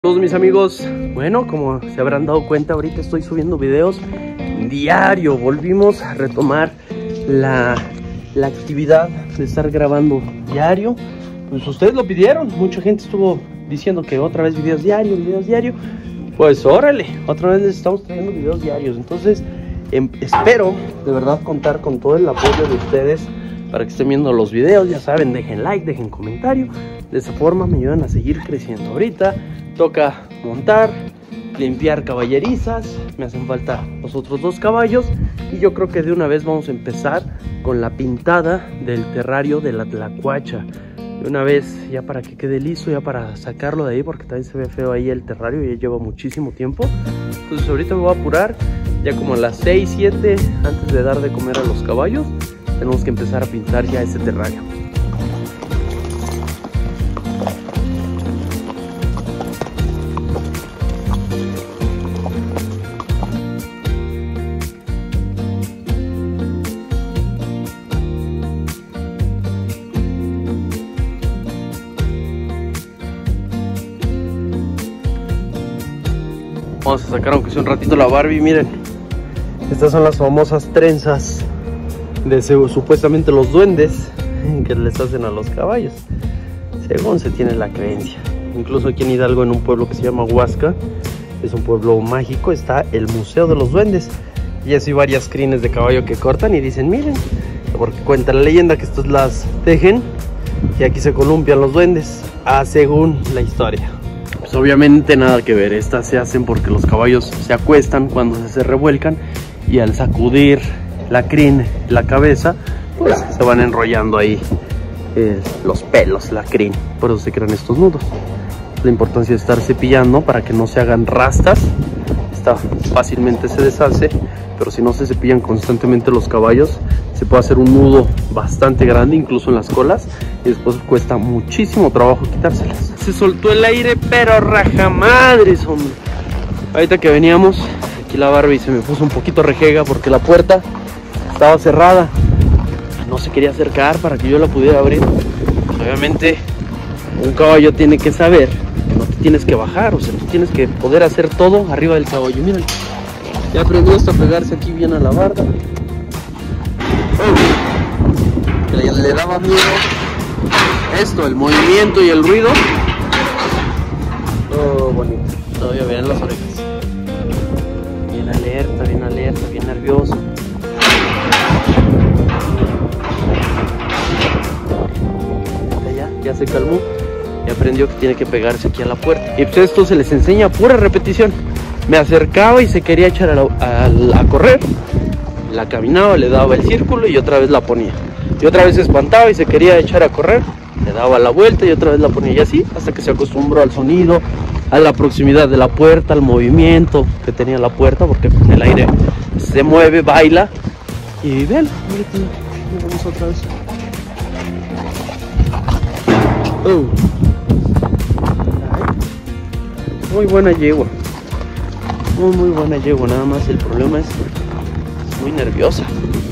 Todos mis amigos, bueno, como se habrán dado cuenta, ahorita estoy subiendo videos diario. Volvimos a retomar la actividad de estar grabando diario. Pues ustedes lo pidieron, mucha gente estuvo diciendo que otra vez videos diarios. Pues órale, otra vez les estamos trayendo videos diarios. Entonces espero de verdad contar con todo el apoyo de ustedes para que estén viendo los videos. Ya saben, dejen like, dejen comentario. De esa forma me ayudan a seguir creciendo. Ahorita toca montar, limpiar caballerizas. Me hacen falta los otros 2 caballos. Y yo creo que de una vez vamos a empezar con la pintada del terrario de la tlacuacha. De una vez, ya para que quede listo, ya para sacarlo de ahí, porque también se ve feo ahí el terrario, ya lleva muchísimo tiempo. Entonces ahorita me voy a apurar, ya como a las 6, 7, antes de dar de comer a los caballos, tenemos que empezar a pintar ya ese terrario. Vamos a sacar aunque sea un ratito la Barbie. Miren, estas son las famosas trenzas de supuestamente los duendes que les hacen a los caballos, según se tiene la creencia. Incluso aquí en Hidalgo, en un pueblo que se llama Huasca, es un pueblo mágico, está el Museo de los Duendes. Y así varias crines de caballo que cortan y dicen, miren, porque cuenta la leyenda que estos las tejen y aquí se columpian los duendes, según la historia. Pues obviamente nada que ver, estas se hacen porque los caballos se acuestan cuando se revuelcan y al sacudir la crin, la cabeza, pues se van enrollando ahí los pelos, la crin, por eso se crean estos nudos. La importancia de estar cepillando para que no se hagan rastas. Esta fácilmente se deshace, pero si no se cepillan constantemente los caballos, se puede hacer un nudo bastante grande, incluso en las colas, y después cuesta muchísimo trabajo quitárselas. Se soltó el aire, pero rajamadres, hombre. Ahorita que veníamos, aquí la Barbie se me puso un poquito rejega porque la puerta estaba cerrada, no se quería acercar para que yo la pudiera abrir. Obviamente un caballo tiene que saber que no te tienes que bajar, o sea, tú tienes que poder hacer todo arriba del caballo. Miren, ya aprendió hasta pegarse aquí bien a la barda. Le daba miedo esto, el movimiento y el ruido. Oh, bonito. Todavía vean las orejas. Bien alerta, bien nervioso. Ya se calmó y aprendió que tiene que pegarse aquí a la puerta. Y pues esto se les enseña a pura repetición. Me acercaba y se quería echar a correr. La caminaba, le daba el círculo y otra vez la ponía. Y otra vez se espantaba y se quería echar a correr. Le daba la vuelta y otra vez la ponía, y así hasta que se acostumbró al sonido, a la proximidad de la puerta, al movimiento que tenía la puerta, porque con el aire se mueve, baila. Y ven, vamos otra vez. Muy buena yegua, muy buena yegua, nada más el problema es muy nerviosa.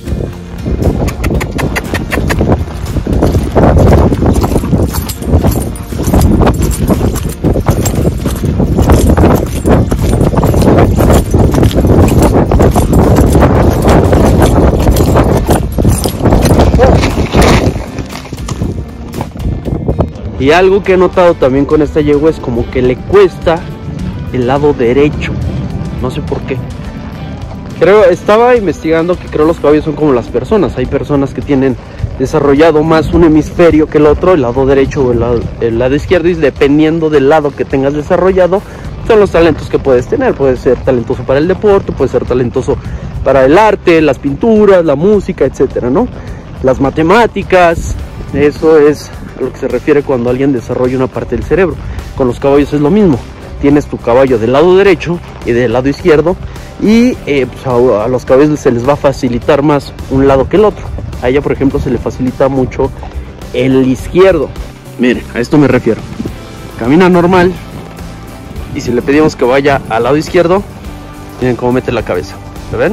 Y algo que he notado también con esta yegua es como que le cuesta el lado derecho, no sé por qué. Estaba investigando que creo los caballos son como las personas. Hay personas que tienen desarrollado más un hemisferio que el otro, el lado derecho o el lado izquierdo, y dependiendo del lado que tengas desarrollado son los talentos que puedes tener. Puedes ser talentoso para el deporte, puedes ser talentoso para el arte, las pinturas, la música, etcétera, ¿no? Las matemáticas, eso es a lo que se refiere cuando alguien desarrolla una parte del cerebro. Con los caballos es lo mismo. Tienes tu caballo del lado derecho y del lado izquierdo, y pues a los caballos se les va a facilitar más un lado que el otro. A ella, por ejemplo, se le facilita mucho el izquierdo. Miren, a esto me refiero. Camina normal, y si le pedimos que vaya al lado izquierdo, miren cómo mete la cabeza. ¿Lo ven?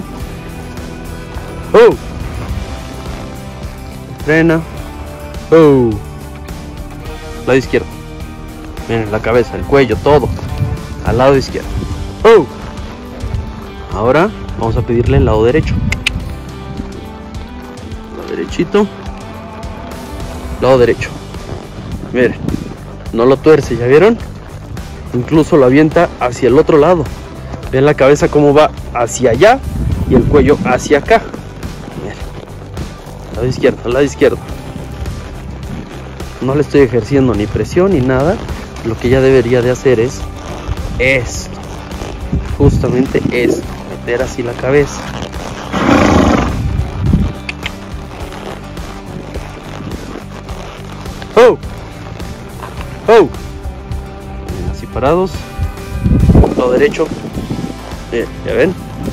Frena. Lado izquierdo. Miren, la cabeza, el cuello, todo. al lado izquierdo. ¡Oh! Ahora vamos a pedirle el lado derecho. Lado derechito. Lado derecho. Miren, no lo tuerce, ¿ya vieron? Incluso lo avienta hacia el otro lado. Ven la cabeza como va hacia allá y el cuello hacia acá. Miren, lado izquierdo. No le estoy ejerciendo ni presión ni nada. Lo que ya debería de hacer es esto, justamente esto, meter así la cabeza. ¡Oh! ¡Oh! Así parados. Lado derecho. Bien, ¿ya ven?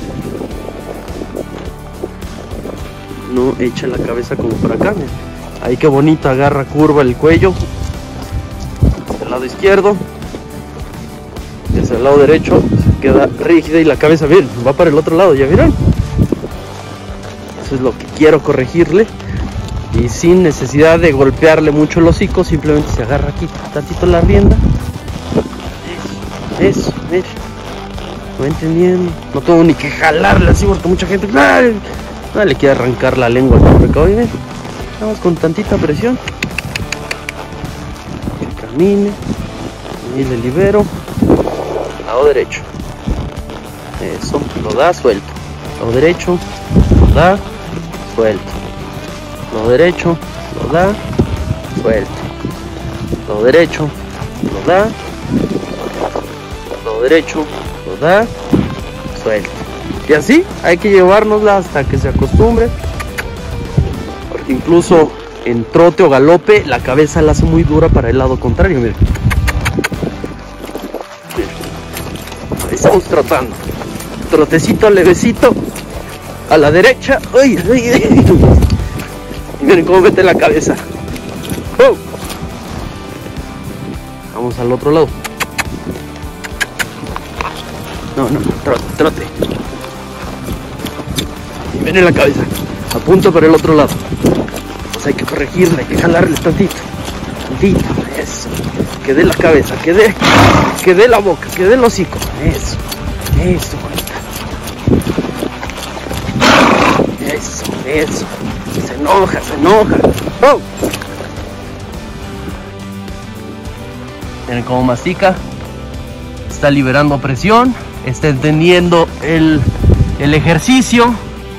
No echa la cabeza como para acá. Miren. Ahí qué bonito agarra curva el cuello. Hacia el lado izquierdo. Y hacia el lado derecho se queda rígida y la cabeza, miren, va para el otro lado, ¿ya vieron? Eso es lo que quiero corregirle. Y sin necesidad de golpearle mucho el hocico, simplemente se agarra aquí tantito la rienda. Eso, miren. ¿No entendiendo? No tengo ni que jalarle así porque mucha gente no le quiere arrancar la lengua al pobre caballo. Miren, vamos con tantita presión. Que camine. Y le libero. Lado derecho. Eso, lo da, suelto. Lado derecho, lo da, suelto. Lado derecho, lo da, suelto. Lado derecho, lo da, lado derecho, lo da, suelto. Y así hay que llevárnosla hasta que se acostumbre. Porque incluso en trote o galope la cabeza la hace muy dura para el lado contrario. Miren. Ahí estamos trotando. Trotecito levecito. A la derecha. ¡Ay, ay, ay! Miren cómo mete la cabeza. ¡Oh! Vamos al otro lado. No, trote. Y viene la cabeza. Apunta para el otro lado. Pues hay que corregirle, hay que jalarle tantito. Eso. Que dé la cabeza, que dé la boca, que dé el hocico. Eso, bonita. Eso. Se enoja. ¡Oh! Miren cómo mastica. Está liberando presión. Está entendiendo el ejercicio.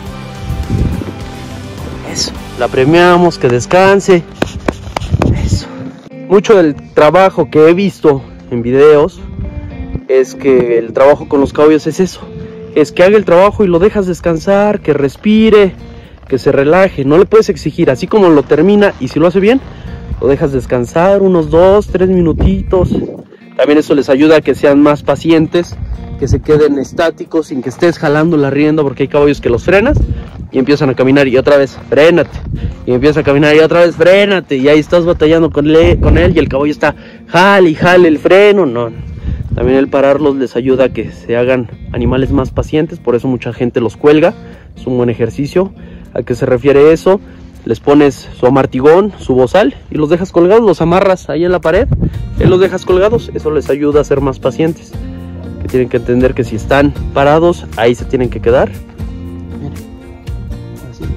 Eso. La premiamos, que descanse. Eso. Mucho del trabajo que he visto en videos es que el trabajo con los caballos es eso. Es que haga el trabajo y lo dejas descansar, que respire, que se relaje. No le puedes exigir, así como lo termina y si lo hace bien, lo dejas descansar unos 2-3 minutitos. También eso les ayuda a que sean más pacientes, que se queden estáticos sin que estés jalando la rienda, porque hay caballos que los frenas y empiezan a caminar y otra vez frénate, y empieza a caminar y otra vez frénate, y ahí estás batallando con él y el caballo está jale y jale el freno. No, también el pararlos les ayuda a que se hagan animales más pacientes, por eso mucha gente los cuelga, es un buen ejercicio. ¿A qué se refiere eso? Les pones su amartigón, su bozal y los dejas colgados, los amarras ahí en la pared y los dejas colgados. Eso les ayuda a ser más pacientes, que tienen que entender que si están parados ahí se tienen que quedar. Miren, así.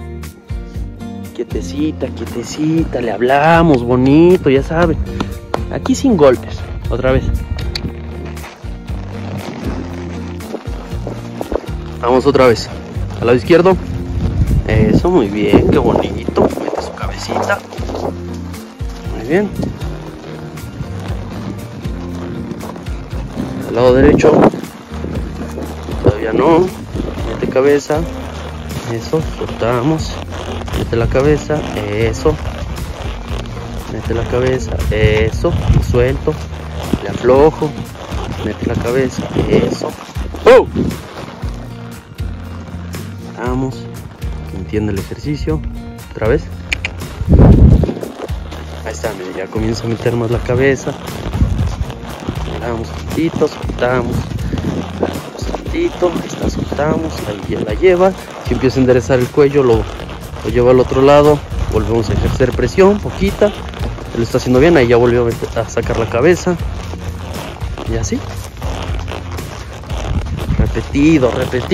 Quietecita, le hablamos bonito, ya saben, aquí sin golpes. Otra vez. Vamos otra vez al lado izquierdo. Eso, muy bien, qué bonito. Mete su cabecita. Muy bien. Al lado derecho. Todavía no. Mete cabeza. Eso, soltamos. Mete la cabeza. Eso. Mete la cabeza. Eso. Y suelto. Le aflojo. Mete la cabeza. Eso. ¡Oh! Vamos. Entiende el ejercicio. Otra vez. Ahí está, mira, ya comienza a meter más la cabeza. Damos tantito, soltamos. Damos tantito, ahí está, soltamos. Ahí ya la lleva. Si empieza a enderezar el cuello, lo lleva al otro lado. Volvemos a ejercer presión, poquita. Él lo está haciendo bien, ahí ya volvió a sacar la cabeza. Y así. repetido.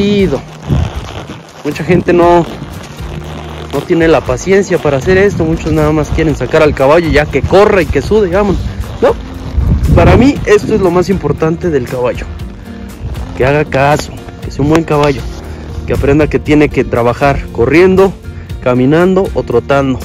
Mucha gente no tiene la paciencia para hacer esto. Muchos nada más quieren sacar al caballo ya que corra y que sude, digamos. No, para mí esto es lo más importante del caballo. Que haga caso, que sea un buen caballo, que aprenda que tiene que trabajar corriendo, caminando o trotando.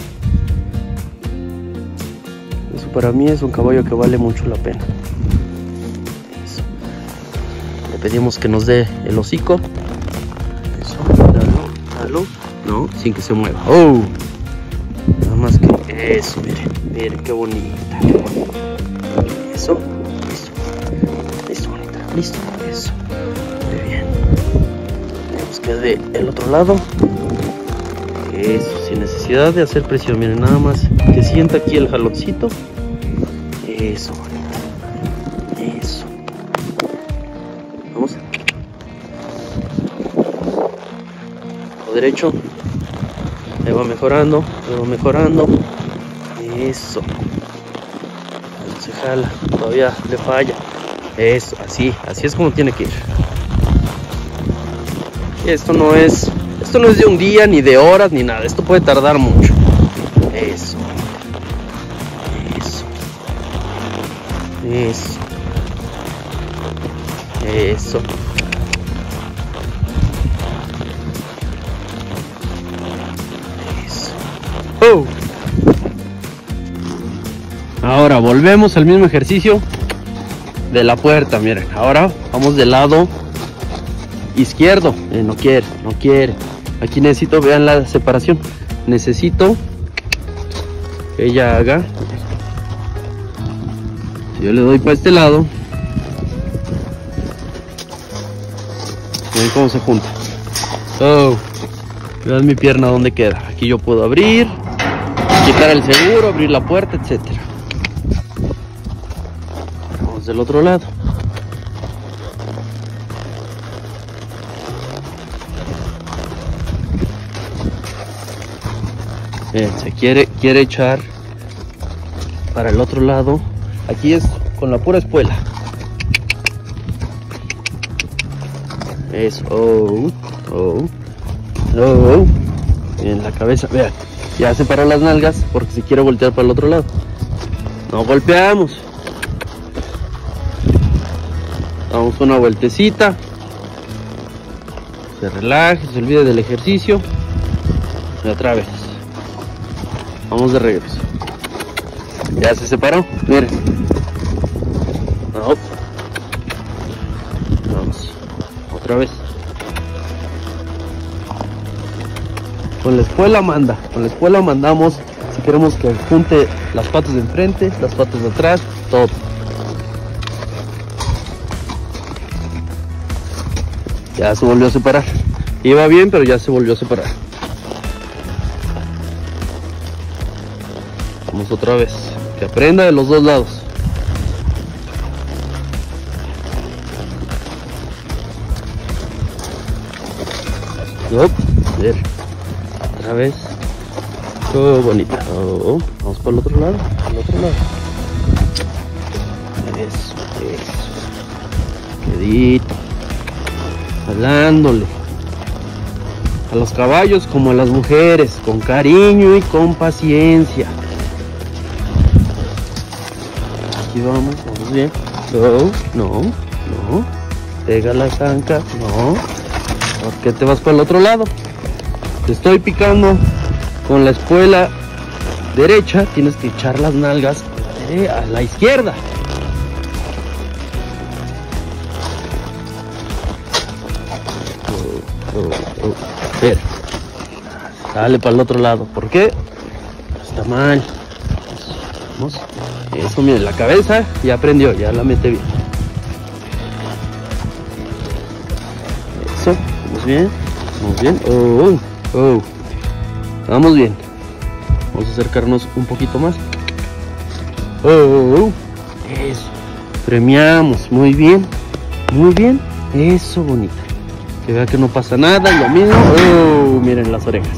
Eso para mí es un caballo que vale mucho la pena. Eso. Le pedimos que nos dé el hocico. Eso, dalo, no, sin que se mueva. Oh, nada más que eso, miren qué bonita, Eso, listo, bonita, listo, eso. Muy bien. Tenemos que de el otro lado. Eso, sin necesidad de hacer presión, miren, nada más que sienta aquí el jaloncito. Eso, bonita. Eso. Vamos. Lo derecho. Ahí va mejorando, Eso. No se jala, todavía le falla. Eso, así es como tiene que ir. Y esto no es de un día, ni de horas, ni nada. Esto puede tardar mucho. Eso. Oh. Ahora volvemos al mismo ejercicio de la puerta. Miren, ahora vamos del lado izquierdo. No quiere. Aquí necesito, vean la separación. Necesito que ella haga. Si yo le doy para este lado, ven cómo se junta. Oh, vean mi pierna donde queda. Aquí yo puedo abrir, quitar el seguro, abrir la puerta, etcétera. Vamos del otro lado. Bien, se quiere echar para el otro lado. Aquí es con la pura espuela. Eso. Oh. Bien, la cabeza. Vean, ya separó las nalgas porque se quiere voltear para el otro lado. No golpeamos. Damos una vueltecita. Se relaje, se olvide del ejercicio. Y otra vez. Vamos de regreso. Ya se separó, miren. No. Vamos. Otra vez. Con la espuela manda. Con la espuela mandamos si queremos que junte las patas de enfrente, las patas de atrás, todo. Ya se volvió a separar. Iba bien, pero ya se volvió a separar. Vamos otra vez. Que aprenda de los dos lados. Ver. Otra vez. Oh, bonita. Oh, vamos para el otro lado. Eso. Quedito. Hablándole a los caballos como a las mujeres, con cariño y con paciencia. Aquí vamos bien. No. Pega la zanca. No. ¿Por qué te vas para el otro lado? Te estoy picando con la espuela derecha. Tienes que echar las nalgas a la izquierda. Ver. Dale para el otro lado. ¿Por qué? Está mal. Vamos. Eso, miren, la cabeza ya aprendió, ya la mete bien. Eso, vamos bien. Vamos bien. Vamos a acercarnos un poquito más. Eso. Premiamos, muy bien. Eso, bonita. Que vea que no pasa nada, lo mismo. Miren las orejas.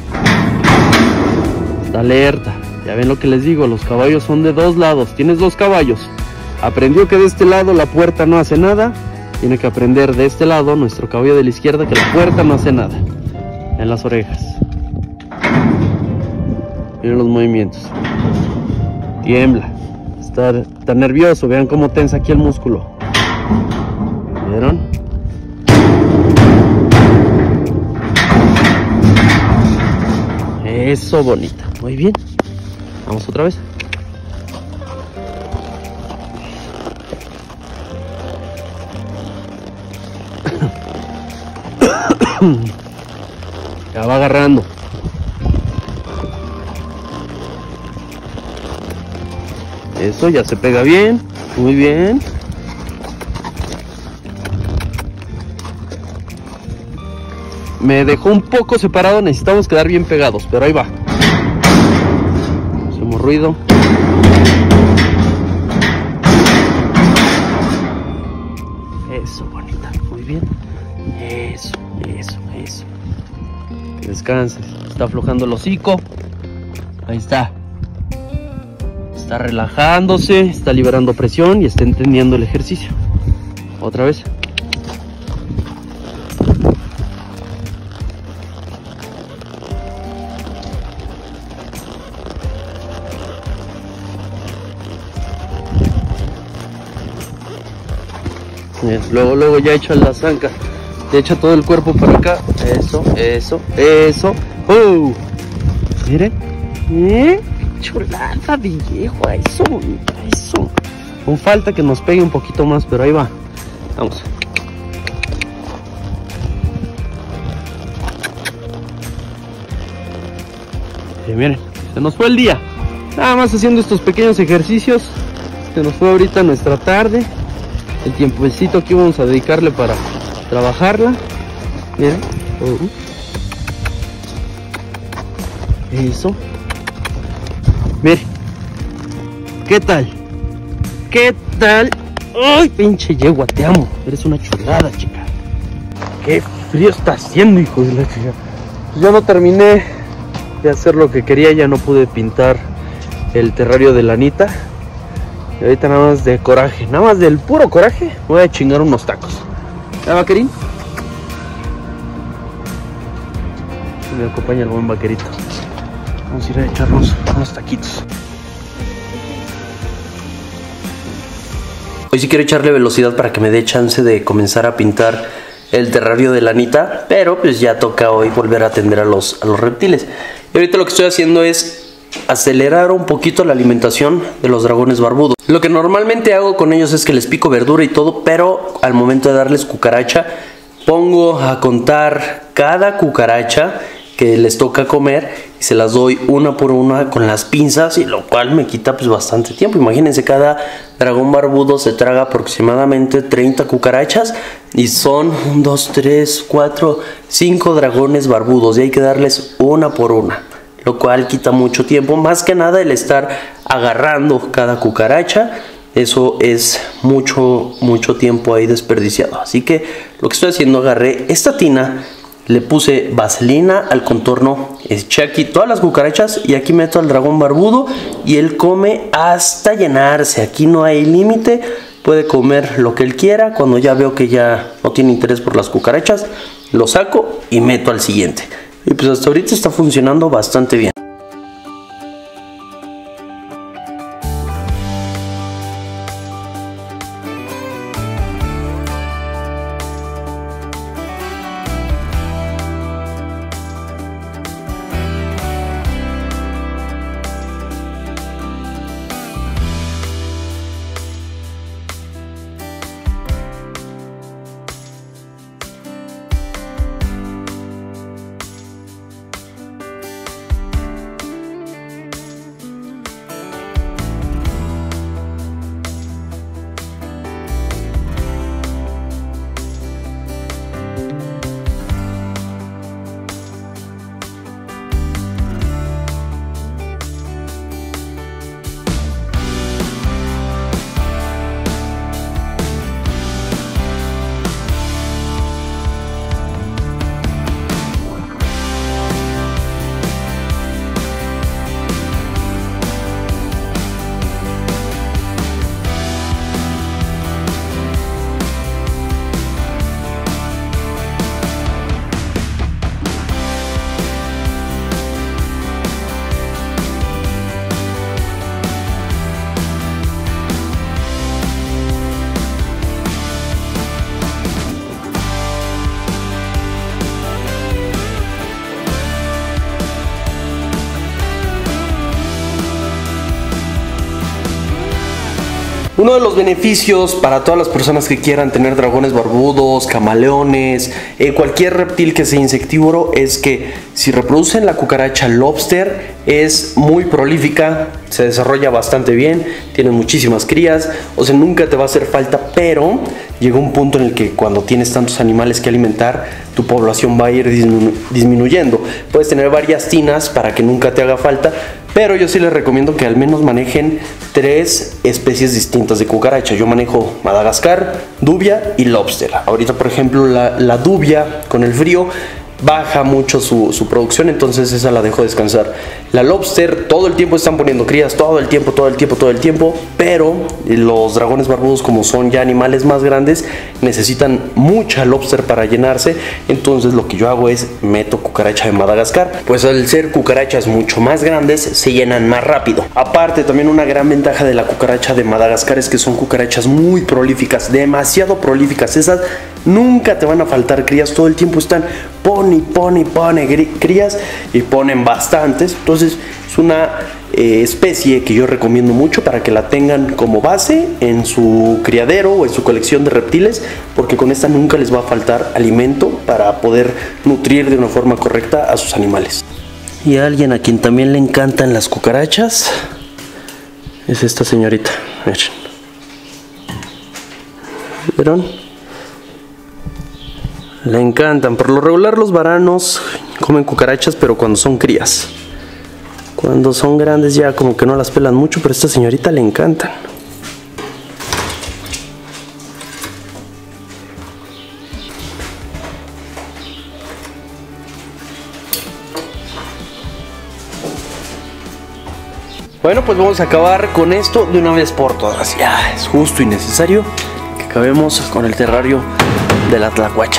Está alerta. Ya ven lo que les digo, los caballos son de dos lados. Tienes dos caballos. Aprendió que de este lado la puerta no hace nada. Tiene que aprender de este lado, nuestro caballo de la izquierda, que la puerta no hace nada. En las orejas. Miren los movimientos. Tiembla. Está nervioso. Vean cómo tensa aquí el músculo. ¿Vieron? Eso, bonita. Muy bien. Vamos otra vez. Ya va agarrando. Eso, ya se pega bien. Muy bien. Me dejó un poco separado, necesitamos quedar bien pegados, pero ahí va. Hacemos ruido. Eso, bonita. Muy bien. Eso. Que descanses. Está aflojando el hocico. Ahí está. Está relajándose, está liberando presión y está entendiendo el ejercicio. Otra vez. Bien, luego ya echa la zanca. Te echa todo el cuerpo para acá. Eso. Miren. Chulada, viejo. Eso. Con falta que nos pegue un poquito más, pero ahí va. Vamos. Miren, se nos fue el día. Nada más haciendo estos pequeños ejercicios. Se nos fue ahorita nuestra tarde. El tiempecito que íbamos a dedicarle para trabajarla. Miren. Eso. Miren. ¿Qué tal? ¡Ay, pinche yegua! Te amo. Eres una chulada, chica. Qué frío está haciendo, hijo de la chica. Ya no terminé de hacer lo que quería. Ya no pude pintar el terrario de la Anita. Y ahorita nada más de coraje, nada más del puro coraje, voy a chingar unos tacos. ¿Ya, vaquerín? Me acompaña el buen vaquerito. Vamos a ir a echarnos unos taquitos. Hoy sí quiero echarle velocidad para que me dé chance de comenzar a pintar el terrario de la Anita, pero pues ya toca hoy volver a atender a los reptiles. Y ahorita lo que estoy haciendo es acelerar un poquito la alimentación de los dragones barbudos. Lo que normalmente hago con ellos es que les pico verdura y todo, pero al momento de darles cucaracha pongo a contar cada cucaracha que les toca comer y se las doy una por una con las pinzas, y lo cual me quita pues bastante tiempo. Imagínense, cada dragón barbudo se traga aproximadamente 30 cucarachas y son 1, 2, 3, 4, 5 dragones barbudos y hay que darles una por una, lo cual quita mucho tiempo. Más que nada el estar agarrando cada cucaracha, eso es mucho tiempo ahí desperdiciado. Así que lo que estoy haciendo, agarré esta tina, le puse vaselina al contorno, eché aquí todas las cucarachas y aquí meto al dragón barbudo y él come hasta llenarse. Aquí no hay límite, puede comer lo que él quiera. Cuando ya veo que ya no tiene interés por las cucarachas, lo saco y meto al siguiente. Y pues hasta ahorita está funcionando bastante bien. Uno de los beneficios para todas las personas que quieran tener dragones barbudos, camaleones, cualquier reptil que sea insectívoro, es que si reproducen la cucaracha lobster es muy prolífica, se desarrolla bastante bien, tiene muchísimas crías, o sea, nunca te va a hacer falta, pero llega un punto en el que cuando tienes tantos animales que alimentar, tu población va a ir disminuyendo. Puedes tener varias tinas para que nunca te haga falta, pero yo sí les recomiendo que al menos manejen 3 especies distintas de cucaracha. Yo manejo Madagascar, dubia y lobster. Ahorita, por ejemplo, la dubia con el frío baja mucho su producción, entonces esa la dejo descansar. La lobster todo el tiempo están poniendo crías, todo el tiempo, pero los dragones barbudos, como son ya animales más grandes, necesitan mucha lobster para llenarse. Entonces lo que yo hago es meto cucaracha de Madagascar, pues al ser cucarachas mucho más grandes se llenan más rápido. Aparte, también una gran ventaja de la cucaracha de Madagascar es que son cucarachas muy prolíficas, demasiado prolíficas. Esas nunca te van a faltar crías, todo el tiempo están pone crías y ponen bastantes. Entonces es una especie que yo recomiendo mucho para que la tengan como base en su criadero o en su colección de reptiles, porque con esta nunca les va a faltar alimento para poder nutrir de una forma correcta a sus animales. Y a alguien a quien también le encantan las cucarachas es esta señorita. Miren. ¿Vieron? Le encantan. Por lo regular los varanos comen cucarachas, pero cuando son crías. Cuando son grandes ya como que no las pelan mucho, pero a esta señorita le encantan. Bueno, pues vamos a acabar con esto de una vez por todas. Ya es justo y necesario que acabemos con el terrario de la tlacuacha.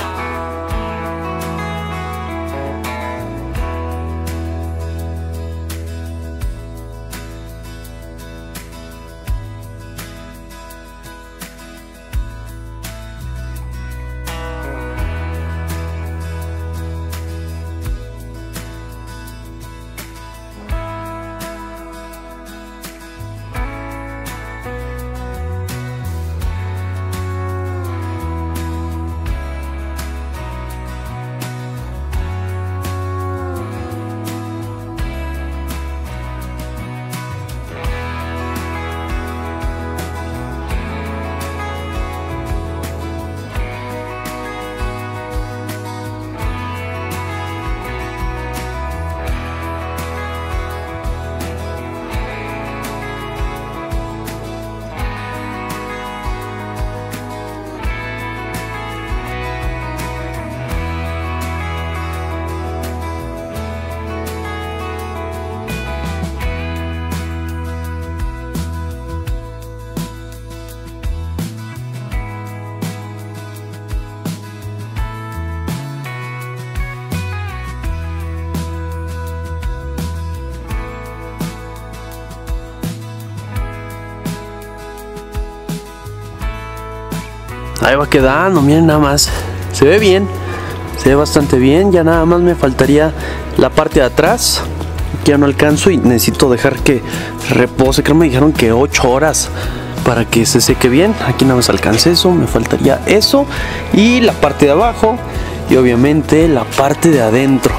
Ahí va quedando, miren nada más. Se ve bien, se ve bastante bien. Ya nada más me faltaría la parte de atrás, que ya no alcanzo y necesito dejar que repose. Creo que me dijeron que 8 horas para que se seque bien. Aquí nada más alcancé eso, me faltaría eso y la parte de abajo y obviamente la parte de adentro.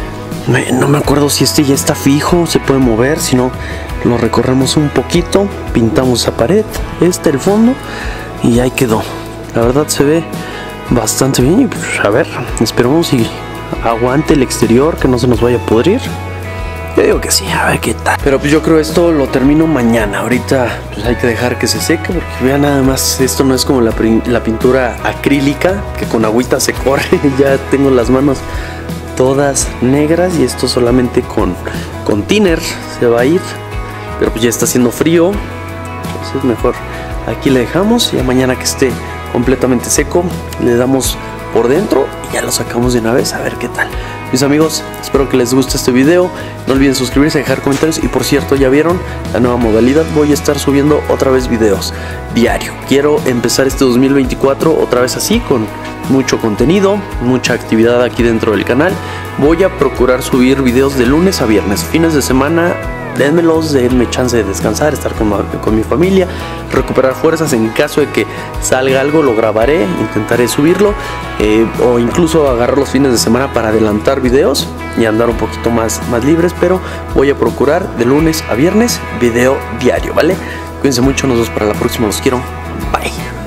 No me acuerdo si este ya está fijo, se puede mover, si no lo recorremos un poquito, pintamos esa pared, el fondo y ahí quedó. La verdad se ve bastante bien y pues, a ver, esperemos si aguante el exterior, que no se nos vaya a pudrir. Yo digo que sí, a ver qué tal. Pero pues yo creo esto lo termino mañana. Ahorita pues hay que dejar que se seque, porque vean nada más, esto no es como la pintura acrílica que con agüita se corre. Ya tengo las manos todas negras y esto solamente con thinner se va a ir. Pero pues ya está haciendo frío, entonces mejor aquí le dejamos. Ya mañana que esté completamente seco le damos por dentro y ya lo sacamos de una vez a ver qué tal. Mis amigos, espero que les guste este video. No olviden suscribirse, dejar comentarios. Y por cierto, ya vieron la nueva modalidad. Voy a estar subiendo otra vez videos diario. Quiero empezar este 2024 otra vez así, con mucho contenido, mucha actividad aquí dentro del canal. Voy a procurar subir videos de lunes a viernes. Fines de semana dénmelos, denme chance de descansar, estar con mi familia, recuperar fuerzas. En caso de que salga algo, lo grabaré, intentaré subirlo, o incluso agarrar los fines de semana para adelantar videos y andar un poquito más libres, pero voy a procurar de lunes a viernes video diario, ¿vale? Cuídense mucho, nos vemos para la próxima, los quiero, bye.